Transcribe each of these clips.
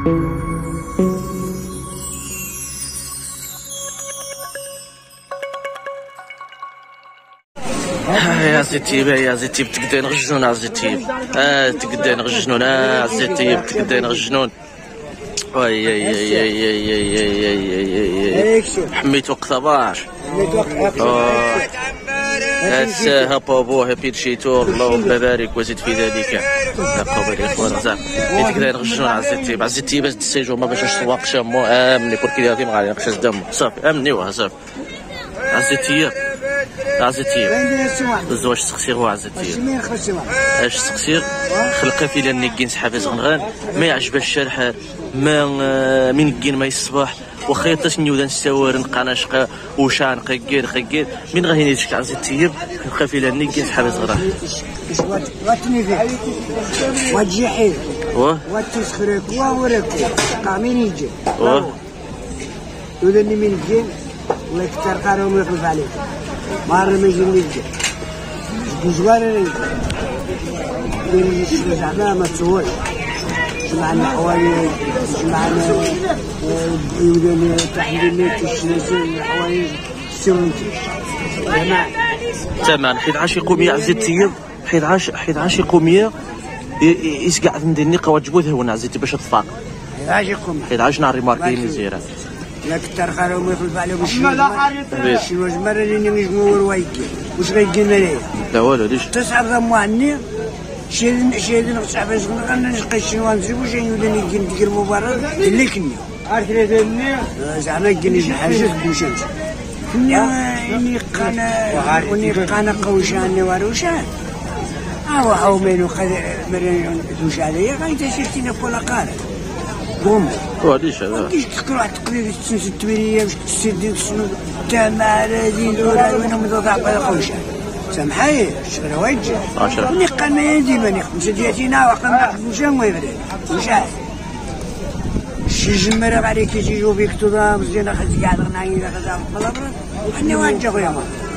يا زيتيب يا زيتيب تقدر نغجنون يا زيتيب تقدر نغجنون يا زيتيب تقدر نغجنون وي اي اي اي اي اي اي حميت وقت باش هسه بابوه بيرشيتو اللهم بارك وزد في ذلك قبل اخوان زعما تقدر نغجنون على الزيتيب على الزيتيب باش تسيجو ما باش تسواق شامو امني كل كذا ما غادي نقص دم صافي امنيوها صافي على الزيتيب عزتيب الزواج تسقسير وعزتيب اش تسقسير خلقه في لان كين سحاب زغنغان ما يعجبش الشرح ما من كين ما يصبح وخا تسنيو ذا نستوار نقناشق وشان قير من غادي يشك عزتيب خلقه في لان كين سحاب زغنغان واتني في وجي حيل واتسخرك وورك قامين يجي يودني من كين الله يكثر قارهم ويخلف عليك مار ما يجي نيجي بوزوار زعما ما تسولش جمعنا حوايج جمعنا يودني تحليلات الشمسية الحوايج السونتي تمام حيت عاش يقومي عزيتي حيت عاش يقومي يسقع ندير نيقه وجبوه هنا عزيتي باش تفاق عاش يقومي حيت عاش نهار ماركين زيرات لا كثر خيرهم يخلف عليهم شي واش مرة اللي نجمو روايكي واش غيجينا ليه لا والو ليش تصعب ضم عني شي نقطع باش نلقى شي نوانزي واش يولي نجي ندير المباراة اللي كني عارف لي زعما كاين شي حاجة بوشانش اني قانا قوشاني وروشان هاو عومين وخذ مريون دوش عليا غايتا شفتينا فولا قارة بوم وليش هذا كيش تقرا تقريبا تسنس التويريه باش تسد السنود تاع هذه دورة وينهم ضاع بلا قوشان سامحي شغل وجه ملي قلنا ديما نخدم ديالتنا وقلنا بوشان ويبرد وشان شي جمرة عليك يجيو فيك تضام مزيان خد قاعد غنايا خد بلابرا وحنا واجه خويا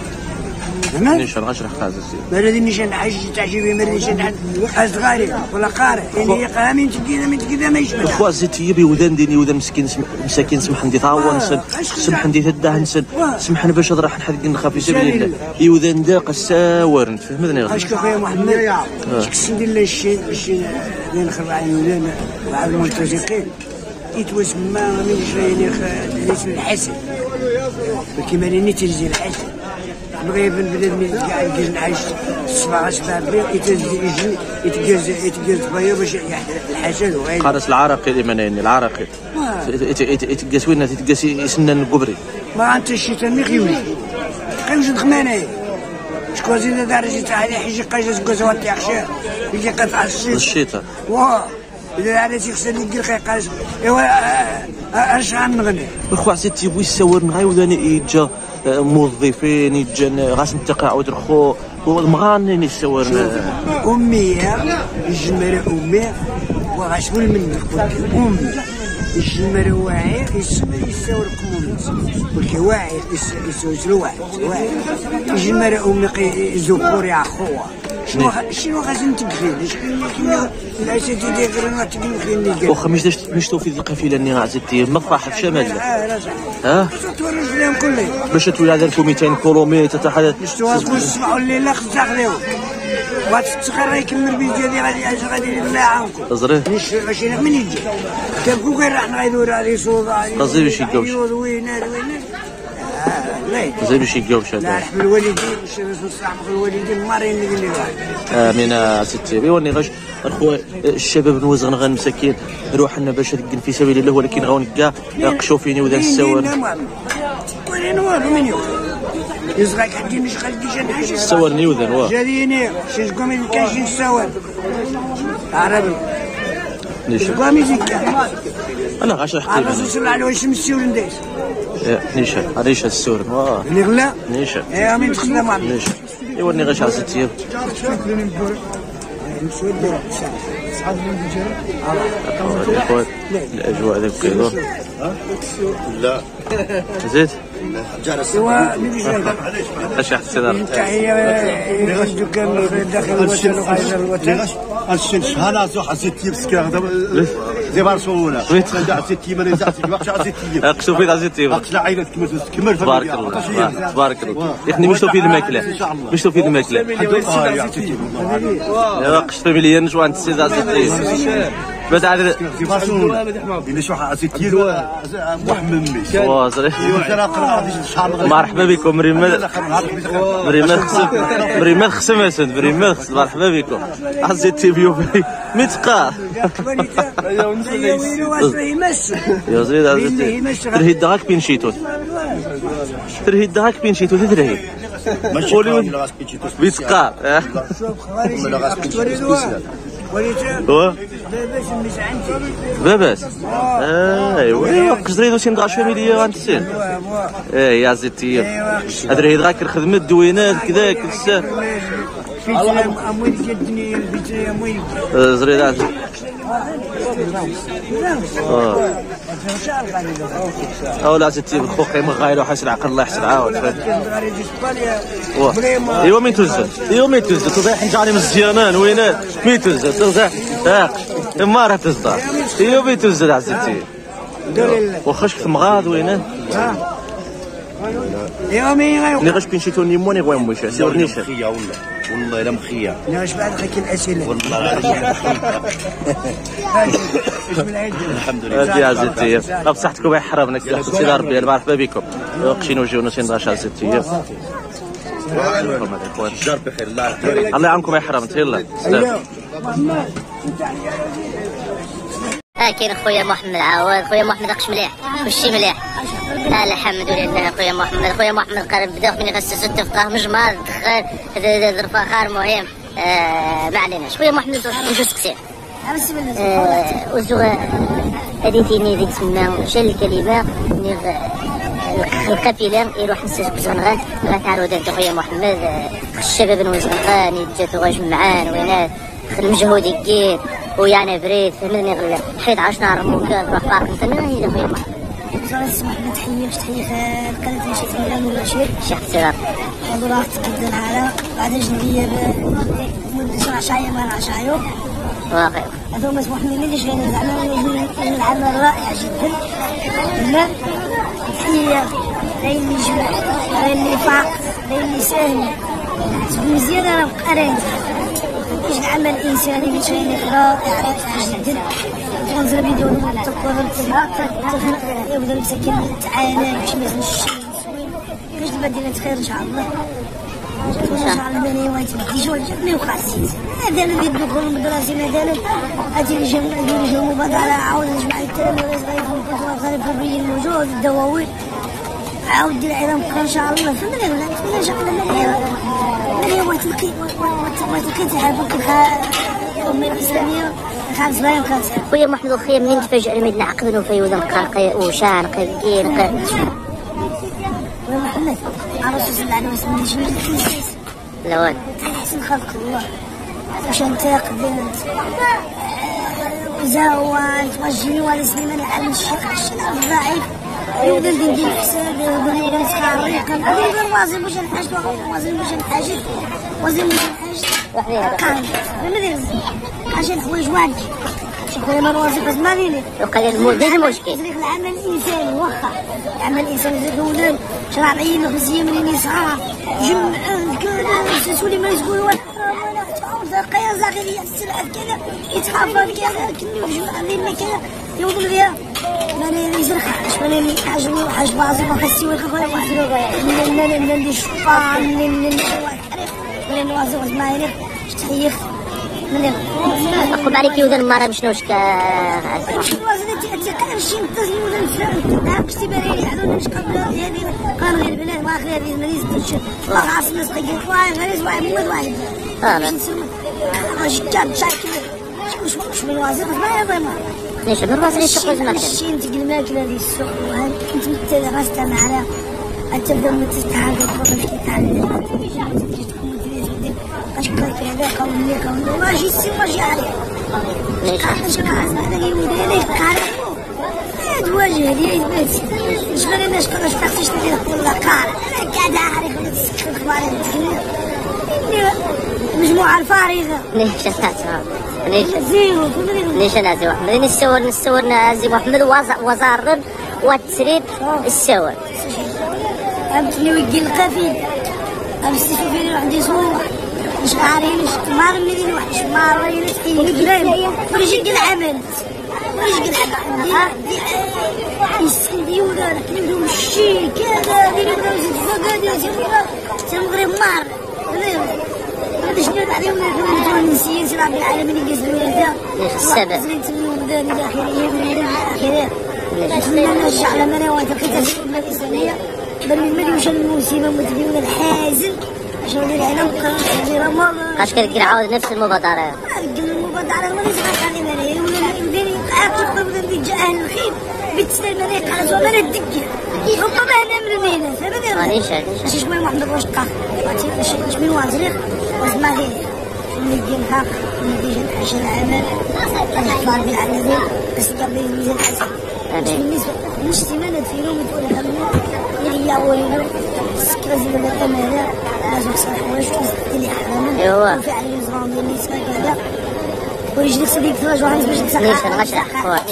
ما نيشان غشرح خازس مرة نيشان حاجة تعجبني مرة نيشان أصغاري ولا قارئ يعني قامين تكذا ما يشبه اخوا زيتي بيودان ديني وذا مساكين سمح ندي طاوة نسن سمح ندي تداه نسن سمحنا باش راح نحرق نخاف في سبيل الله يودان داق الساور نتفهمني غير اشكو خويا محمد اش ندير له الشيء اللي نخرب على يودان مع الملتزقين يتوسمى من شويه اسم الحسن كيما راني تجي الحسن بغي بنادم كاع يجي نعيش 17 فابريل يتجاز بيا باش الحسن وغير قارس العراقي الايمانيين العراقي يتقاس وين يتقاس يسنن القبري ما انت الشيطان مي خيوي قيوش دخمانه شكون زيد درجه تاع حيجي قايس كوز وطي عشاء يجي قطع الشيطان واه اذا على شي خصني ندير قايس ايوا اش غنغني اخو عزيزتي بغي يساور نغاي وداني يجا موظفين يجا غاس التقاعد رخو والمغاني يساور امي الجمره امي وغاشول من امي الجمره واعي يساور كومونيس ولكن واعي يساور واعي الجمره امي زكور يا خوه شنو غادي نتكفي العيشه ديالي غير نتكفي واخا مش توفي القافله اللي عزيزتي مفرح في شمال تورج لهم كله باش تولي على 1200 كيلومتر تاع نسمعوا الليله خص تاخذيهم وتتخرج يكمل بيت ديالي غادي الله يعاونكم زريه ماشي من يجي كان غير راح نغيدور على صودا قصدي باش يتجوز وين زي باش يتجوز لا رحم الوالدين باش نستعمل الوالدين مارين اللي قال لي امين ستي بيوني غاش اخو الشباب نوزغن غن مساكين نروح لنا باش نقن في سبيل الله ولكن غاون كاع قشو فيني وذا السوار وين والو من يوم يزغاك حدي مش خلقي شي حاجه السوار نيوذن واه جاريني شي قومي كاين السوار عربي نيش قومي زيك انا غاش حكيت انا نوصل على واش مسيول ندير نيشا عريش السور واه نغلا نيشا ايوا من تخدم معنا نيشا يورني غاش على ستي الاجواء ذاك كيدور لا زيد ايوا ملي جاي اش احسن تحيه الدكان داخل الوطن وخارج الوطن الشيء هنا زو حسيت يبسك هذا زي برشلونه ويت. ندع 6 ايام انا ندع 6 ايام باقش 6 ايام اقشطوا في 10 ايام. باقش العائله تكمل تبارك الله تبارك الله. يخني مشتو في الماكله مشتو في الماكله. قشطوا مليون نجوا عند 6 ايام. بعد عاد في برشلونه اللي شو 6 ايام محمد ميش واصل. مرحبا بكم مريم خصم اسد مريم خصم مرحبا بكم عزيزتي بيو متقار يا زيد عزيزتي ترهي داك بين شيتو ترهي داك بين شيتو ترهي ماشي متقار هو باباس ايوا قصريدو سين دغا مليون انت سين يا زيتي ادري دغاك الخدمه الدوينات كذا كلسه زريدات لا زيتي بالخوخ ما غايلو حاس العقل الله يحسن عاود ايوا مين تزد ايوا مين تزد تضيح نجاني مزيانان وينات مين تزد تزد ما راه تصدر ايوا مين تزد عزيزتي واخا شفت مغاض وينات ايوا مين ني غاش بين شيتو نيموني غوي مش سيرنيش والله الا مخيا ناش بعد خاك الاسئله والله الحمد لله يا عزيزتي بصحتكم يحرمنا كي سيدي ربي مرحبا بكم قشينو جيونا سين داش عزيزتي جار بخير الله يعاونكم يحرمت يلا سلام. كاين خويا محمد عواد خويا محمد اقش مليح وشي مليح الحمد لله. خويا محمد قرب بدا من يغسس التفقه مجمار دخل هذا الفخار مهم ما عليناش. خويا محمد نجوز كثير وزو هذه تيني ذيك تسمى شال الكلمه القافله يروح نسج بزنغان غتعرو داك خويا محمد الشباب نوزغاني جاتو غجمعان وينات المجهود يكير ويعني بريد فهمني حيت 10 نهار ممكن نروح بارك نتمنى هي خويا محمد. اسمح لي تحيه في القناه نشيط الإعلام والنشير شيخ سيرات حضورات كدنا على بعد جنبيه مده 10 ايام ما 10 يوم واقع هذا مسموح لي نديش لان زعما العمل رائع جدا. تمام تحيه لين جمع لين فاق لين ساهم مزيان راه قران كاش العمل الانساني باش رائع جدا. تنزل فيديو يبدا مسكين تعانى باش ما يزنش باش المدينه خير ان شاء الله. ان شاء الله ماني وايت بديجون ما وقعتيش هذا اللي يدخل المدرسه مثلا هاتي لي جو مبادره عاود نجمع التلاميذ غير في الري الموجود الدواوين عاود دير العظام ان شاء الله فهمنا ان شاء الله ماني وايت لقيت حابك الامه الاسلاميه خويا محمد الخير منين تفاجئ لما نعقد وفيوضا نقا وشان قاين خويا محمد الرسول صلى الله عليه وسلم جميل الكنيسة لا والو تحسن خلق الله واش نتاقد وزاوان توجهي ولا سليمان العالم الشيخ الشيخ الضعيف يقدر ندير حساب يقدر يدير خارقا يقدر واصل باش نحاجد واصل باش نحاجد واصل باش نحاجد قال ما ندير عشان حوايج واجد شكون ما نوظف ما ليني وقال المشكل العمل الانساني واخا العمل الانساني زادوا شرعيين مزيان منين صغار جمع سولي ما يقولوا ولا قيا زاغيريه السلعه كذا يتحافظ كذا كل جمع لنا كذا يوضل بها ماني يزرخ ماني عجبني حاج بعض ما خصي ولا واحد من ندير شقا من نوظف ما يليق تحيخ أقول عليك يوذا المرة مش نوشك شي نتصل يوذا كشتي بالي يحضرنا مش قبل هذه قانون البلاد واخر هذه المريض تنشف خلاص الناس قيد واحد غير واحد مود واحد واش جاب شاكل واش من وظيفة ما يبغى ما ليش من وظيفة شغل زمان شي نتقل الماكلة هذه السوق انت مثل غاستا معنا انت بدل تستحق تفضل كي تعلم اشكرك هذا قولي ماشي السي ماشي عليه ليش هذا يودي ليش قال تواجه لي بنتي شغل انا شكون اشتقتش لي ولا قال انا قاعد اعرف ولا تسكر اخبار مجموعه الفارغه ليش ليش انا عزي محمد نصورنا عزي محمد وزارن والتسريب السوار أبتني ويجي القفيل أبستي في عندي صورة مش عارفين شمار مدين واحد شمار وين تحيي كلام ورجع العمل ورجع العمل يسكدي ولا كلمة مشي كذا ديروا زيد فقاد تمغرب مار هذا شنو عليهم التونسيين سلام العالمين يقصدوا هذا السبب الى اخره نتمنى نرجع على منا وتقيت الخدمه الانسانيه بل من ملي وشل الموسيقى متبيون الحازم عشان العالم كان رمضان اش كدير عاود نفس المبادره المبادره ولا تبقى على ولا يمديني اخر بدل اللي جاء اهل الخير بالتسليم عليك على سؤال الدكه ربما انا من هنا سبب شي شويه واحد الرشقه شويه وازريق واسمع لي نجي الحق نجي نحش العمل الحفاظ بالعمل بس قبل الميزان حسن بالنسبه مش سيمانه في يوم تقول خلنا اللي يعولوا سكرز من الامانه لازم صح واش اللي حرام ايوا وفعلا يزرعون ديال النساء كذا ورجلك صديق تواجه واحد باش تصحى ليش نغشع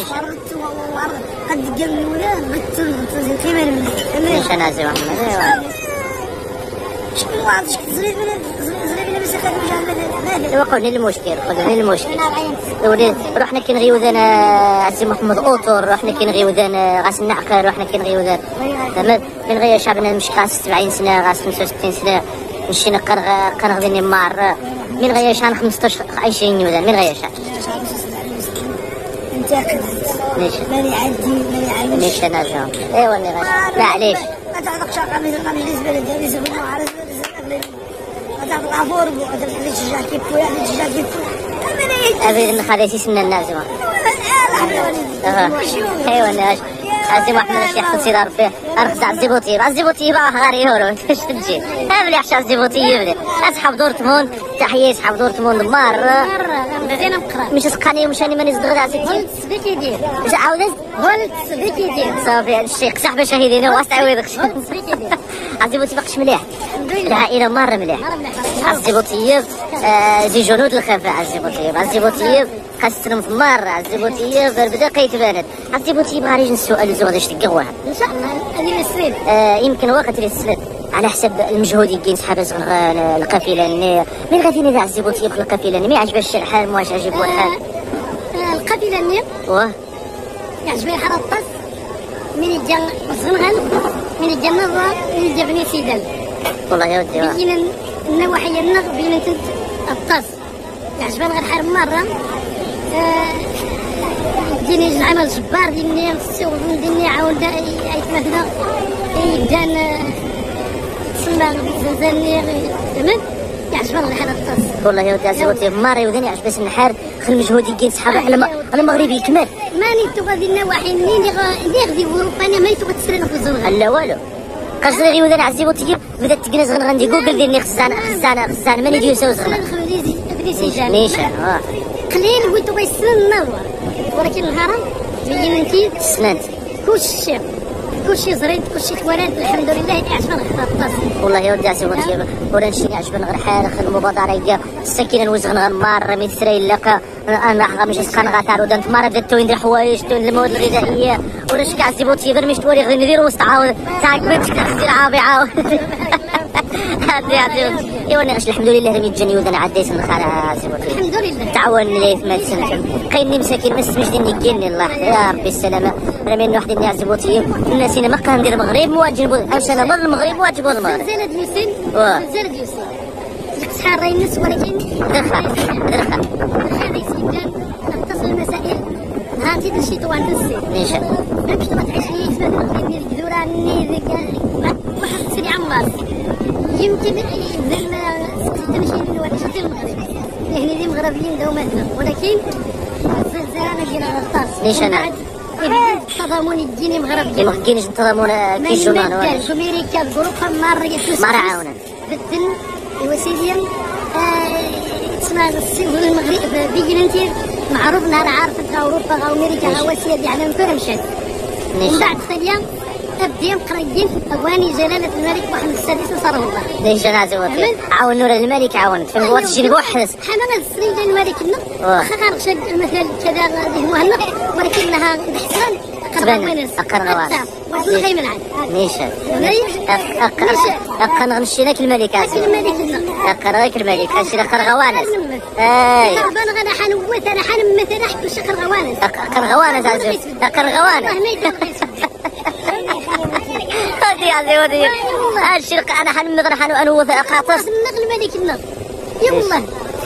قد قال الاولى قد كيما ليش انا عزي محمد ايوا شكون واحد شكون زريب بلا بس خاطر قولني المشكل رحنا كنغيوذان عزي محمد اوتور رحنا كنغيوذان غاس النعقر رحنا كنغيوذان تمام من غير شعبنا مش غاس 70 سنه غاس 65 سنه مشينا قنغذني مار من غير شان 15 20 يوذان من غير شان انت ليش ماني عندي ليش انا جام ايوا معليش ما تعرفش شقه من بالنسبه للدرس وما عارف تعرف عفور وتعرف الشجاع كيف ويعني الشجاع كيف أبي نخلي سنة النازمة أيوة الناس عزي محمد الشيخ تصير فيه أرخص عزيبوتي بقى غاري هورو إيش تجي أبلي عشان عزيبوتي بلي أصحاب دورتموند تحية أصحاب دورتموند مرة بدينا نقرا مش سقاني مش أنا ماني صغيرة عزيتي قلت سبيكي دير عاودت قلت سبيكي دير صافي الشيخ صاحب شهيدين واسعويدك عزيبوتي بقش مليح العائلة مرة مليح عزيبوتي زي جنود الخفاء عزيبوتي خاصتهم في مرة عزيبوتي بدا كيتباند عزيبوتي بغا يجي السؤال زوج اش تلقاوها ان شاء الله اللي يسرد يمكن وقت اللي يسرد على حسب المجهود اللي صحاب القافله من غادي ندير عزيبوتي في القافله ما يعجبش الحال واش عجبو الحال القافله اللي واه يعجبني حرطاس من الجن زنغل من الجنة من الجبني سيدان والله يا ودي بينا النواحي النغ بينا الطاس يعجبني غير حرم مرة ديني العمل جبار ديني السوق ديني عاود يتمثل يبدا تسمى زنزاني تمام يعجبني غير حرم الطاس والله يا ودي عزيبوتي مرة يوديني عجبس النحار خل المجهود يجي صحابه على المغربي كمال ماني تغادي النواحي اللي غادي اوروبا انا ما تبغى تسرد في الزنغه لا والو قصدي غير ودان عزيبوتي بدات تكنز غندي جوجل ديرني خزانه ماني ديوسو زغنا نيشان قليل ويتو بيسن النور ولكن الهرم بيجي انتي سنانت كلشي زريد كلشي خوارات الحمد لله يعجبنا الخطاط والله يا ودي عزيبوتي ولا نشي يعجبنا غير حالك المبادره السكينه نوزغن غير مره متسري لك انا مش سكان غاتار ودنت مره بدات توين حوايج توين المواد الغذائيه ورش كاع عزيبوتي غير مش توري غير ندير وسط عاود تاعك بنتك تغسل عابي عاود ايوا نعيش الحمد لله رميت جاني ودنا عديت من خالها عزيبوتي الحمد لله تعاون لي في مال سنتم كاينني مساكين ما سمش ديني كيني الله يا ربي السلامه رمينا واحد اللي عزيبوتي الناس هنا ما كندير المغرب واجب امشي انا من المغرب واجب المغرب زلد يوسين زلد يوسين شحال راهي الناس ولكن درخا هذه سيدان تتصل المسائل هاتي دشي تو عند السي نيشان باش تبغى تعيش في المغرب ديال الجدوراني ذيك واحد سيدي عمار يمكن يدير تمشي للواد شتي المغرب هنا دي مغربيين دوماتنا ولكن الزلزال ديال الغطاس نيشان التضامن الديني مغربي ما كاينش التضامن كي جمان ولا امريكا الجروب مره عاونا بالدن الوسيليا تسمع السيد المغرب بيجي انت معروف نهار عارفه اوروبا او امريكا وسيله يعني ما مشات من بعد ثانيه ابديهم قريين اواني جلاله الملك محمد السادس نصره الله. ليش انا زوجتي عاون نور الملك عاونت في الوقت شي بوحس حنا السرين الملك واخا غنغشى مثلا كذا غادي هو هنا ولكنها احسن قرغوانس والخيمه العاد نيشان غنمشيناك الملك قرغيك الملك هادشي قرغوانس اي انا غادا حنوت انا حنمثل انا حكو شي قرغوانس عزيز قرغوانس هادي هادي هادشي انا حنمثل حنوث قاطس الملك يلا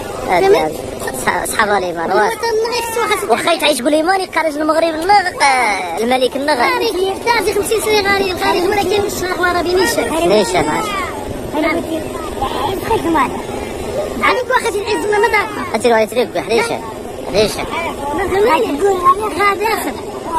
صحاب الايمان واخا تعيش تقول ايماني خارج المغرب الملك غاري تاعي 50 سنه غاري ولكن مش ورا بينيشان نيشان عليك واخا العز ما داك انت راه تربح ليش غادا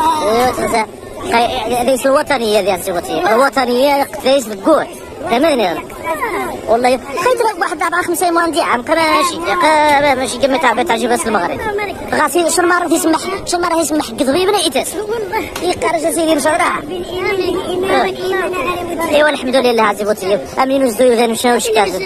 ليس الوطنيه الوطنيه ليس القوت ثمانية والله خيط واحد 4-5 ايمان عام ماشي كما تعجب بس المغرب غاسي شمار يسمح قضبي بنا ايتاس يقرج سيدي مشرع ايوا الحمد لله عزيز بوتي امين وزدو ذا مشاو شكاز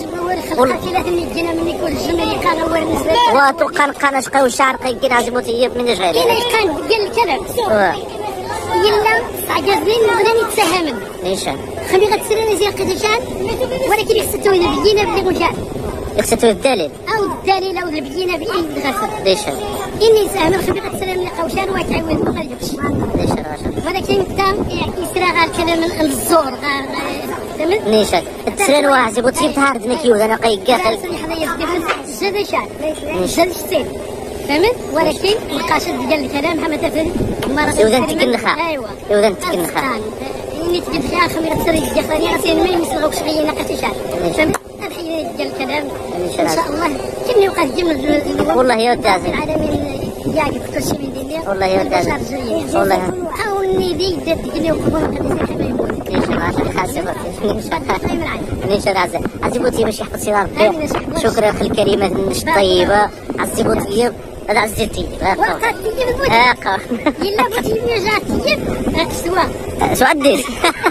وتوقن قناش قاو شارقي كي عزيز بوتي من جهه كان قال الكلام يلا عجزين بغينا نتساهموا نيشان خلي غتسريني زي قدشان ولكن يخصتو اذا بدينا بالغجان يخصتو الدليل او الدليل او بدينا باي غسل نيشان اني ساهم خلي غتسريني قوشان وتعاون ما غاديش نيشان ولكن تام يسرى غير الكلام الزور نيشان تسرين واحد زبوتي بتهاردنا كيو انا قيقاخل زاد شان زاد السيل فهمت ولكن مقاصد ديال الكلام حما تفهم يوزن تكنخا يوزن تكنخا اني تبد فيها خميره تسري الجفانيه راسي ما يمسلغوكش غير ناقص شان فهمت الحين ديال الكلام ان شاء الله كمي وقع الجمل والله يا ودازي العالمين يعجب كل شيء من دنيا والله يا ودازي والله حاولني دي تقني وقبل قد حما يموت نيشان عزيبوتي باش يحفظ سي ربي شكرا اخي الكريمه الطيبه عزيبوتي هذا عزيتي وقت يلا بوتي جاتي شو عديت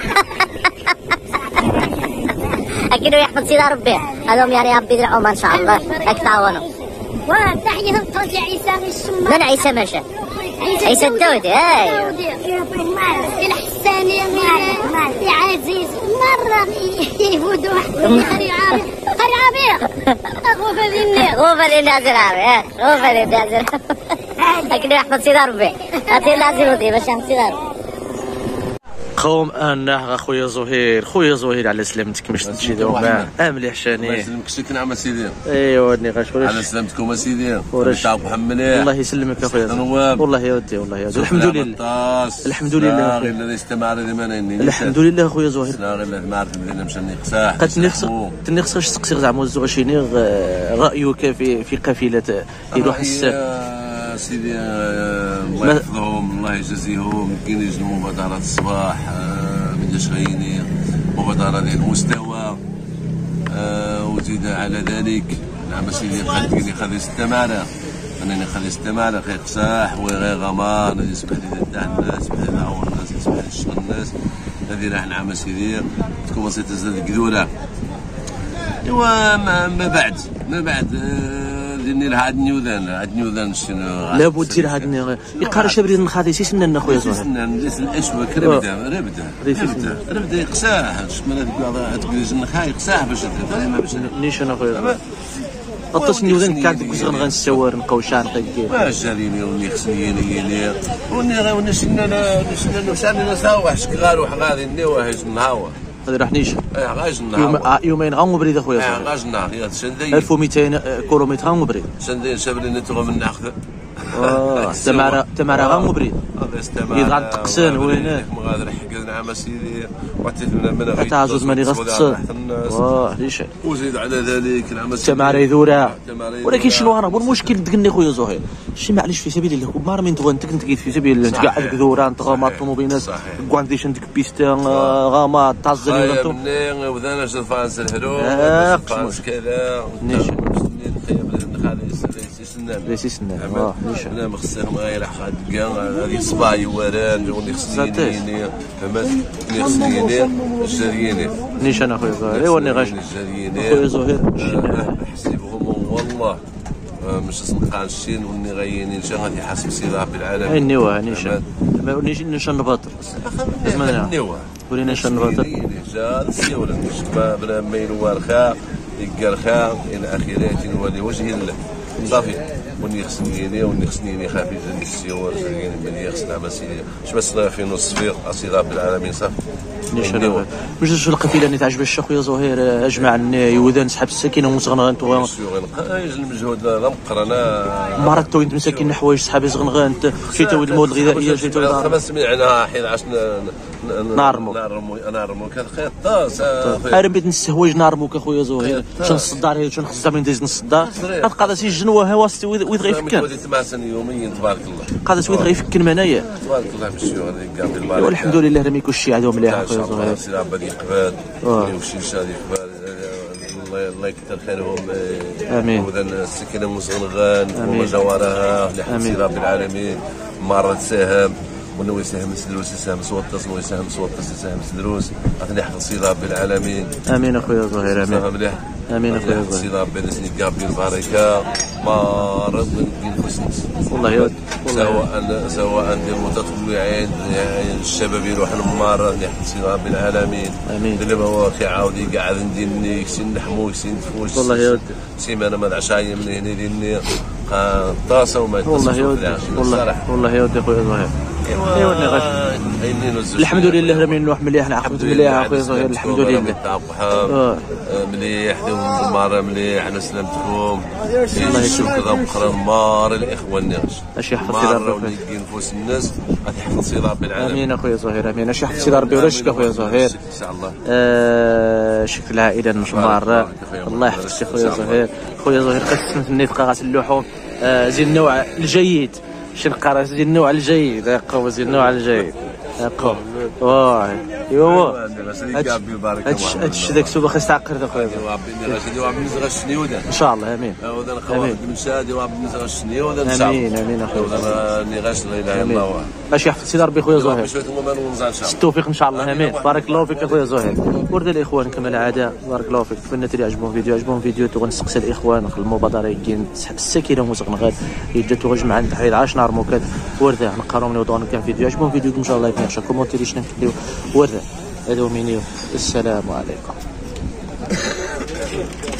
اكيد يحفظ سيدي ربي هذوم يعني ربي يدرعهم ان شاء الله راك تعاونوا وتحية طوزي عيسى الشمال من عيسى ماشى عيسى الدودي ايوه الحساني يا عزيز مرة يهودوا قري عابير غوفا للناس العربي غوفا للناس العربي لكن يحفظ سيدي ربي هاتي لازم باش يحفظ سيدي ربي قوم انه خويا زهير على سلامتك باش تمشي دوما مليح شاني الله يسلمك شكون نعم سيدي ايوا ودني غاشكون على سلامتكم سيدي تعرف محمد الله يسلمك اخويا والله يا ودي الحمد لله الحمد لله الذي استمع لمن الحمد لله اخويا زهير ما عرفت بلي مشى نقصاح قد خصك تسقسي زعما الزواشيني رايك في قافله ديال واحد سيدي الله يحفظهم الله يجازيهم كاين المبادرات الصباح من دشغيني مبادرة ديال المستوى وزيد على ذلك نعم سيدي خذ استمارة انني خذ استمارة غير قساح وغير غمار يسمح لي تاع الناس يسمح لي نعاون الناس يسمح لي نشغل الناس هذه راح نعم سيدي تكون تزاد القدورة ايوا ما بعد ديني لها عاد نيوذان شنو لابد دير هاد يقارن شبريد نخاذي سي سنن اخويا زهير سنن الاشواك ربدا يقساح شمال هذيك تقول نخاي يقساح باش نيشان اخويا قطش نيوذان كاع ديك زغن غنسوار نبقاو شارقين ما جاريني وني خصني يني وني نشنا نسالي نساوح شكغار وحغادي ني واحد نهاوه هذا راح نيشان غاجنا يومين غنمو بريد اخويا زهير غاجنا يا شندي 1200 كيلومتر غنمو بريد شندي شابرين نتغو من ناخذ تمارا غنمو بريد يضغط تقسن وين مغادر حكينا عام سيدي وعطيتنا من تاع زوج ماني غتصل ليش وزيد على ذلك العام تمارا يذورا ولكن شنو راه المشكل دقني خويا زهير شي معليش في سبيل الله ما من تغون تكنت في سبيل الله تقعد كذورا نتغامر طوموبيلات كوانديش عندك بيستا غاما تازلي ولا وذانا جفانس الهرو جفانس كذا ليسي سنان نيشان انا مخصهم غير حق كاع هذه صباعي وران وني خصني فهمت ني خصني جارييني نيشان اخويا زهير ايوا ني غاش اخويا زهير حسيبهم والله مش نلقى الشين وني غاينين شان غادي يحاسب سي رب العالمين اي نيوه نيشان نيشان نباطر اسمعنا نيوه ولينا نيشان نباطر جا السيوله ما بلا ميل وارخا يقرخا الى اخره ولي وجه الله صافي وني خصني وني خصني خافي جاني السيور جاني بني خصنا عمل سيدي اش بس في نص فيق اسي رب العالمين صافي نيشان واش القبيله اللي تعجب الشيخ خويا زهير اجمع يوذان سحب السكينه ومزغنغان تو المجهود لا مقرنا مرات توين مساكين حوايج سحاب زغنغان شي تويد المواد الغذائيه شي تويد خمس سمعنا حين عشنا نارمو كان خير طاس ارم بيت نستهواج نارمو كخويا زهير شنو الصدار هي شنو خصها من ديز الصدار قاعده سي الجنوه هواستي ويد غيفكن ودي 8 سنين يوميا تبارك الله قاعده سويد غيفكن منايا تبارك الله بالشغل كاع بالبارك والحمد لله راه ما يكونش شي عدو مليح خويا زهير سي ربي يقبل وشي شادي يقبل الله يكثر خيرهم امين وذن السكينه مزغنغان وجوارها لحسن رب العالمين مرة ساهم ونوي يساهم سدروس يساهم سوطس ونوي يساهم سوطس يساهم سدروس غادي يحفظ سي رب العالمين امين اخويا زهير امين مليح امين اخويا زهير سي ربي نسني قابل البركه ما رد نفوس والله سواء ندير متطوعين الشباب يروح المار يحفظ سي رب العالمين امين اللي هو كيعاود يقعد ندير نيكسي نحمو يكسي نفوس والله يا ودي سيمانه ما العشايه من هنا لين طاسه وما والله يا ودي والله يا ودي خويا زهير ايوا الحمد لله راه نروح مليح العقد مليح اخويا زهير الحمد لله مليح المره مليح على سلامتكم الله يشوف كذا بقرا مار الاخوان اش يحفظ سي ربي نفوس الناس غادي يحفظ سي ربي العالمين امين اخويا زهير امين اش يحفظ سي ربي ولا شك اخويا زهير ان شاء الله شكل العائله المشمار الله يحفظ سي خويا زهير خويا زهير قسم في النيت قاغات اللحوم زين النوع الجيد شنقرا زين النوع الجيد يقوا زين النوع الجيد يقوا واه ايوا هادشي داك السوبه خاص تعقر اخويا ان شاء الله امين هذا الخوات المشاهد وبالنسبه للشنيوده ان شاء الله امين اخويا اني غاش لا اله الا الله باش يحفظ سي ربي خويا زهير التوفيق ان شاء الله امين بارك الله فيك اخويا زهير ورد الاخوان كما العاده بارك الله فيك الناس اللي عجبهم فيديو غنسقسي الاخوان المبادره كاين السكينه ومزغنغات يجاتو غجمع عند حيد 10 نهار موكات ورده نقراو من وضعنا كان فيديو عجبهم فيديو ان شاء الله يتناقشوا كومونتيري شنو نخليو ورده هذا هو منيو السلام عليكم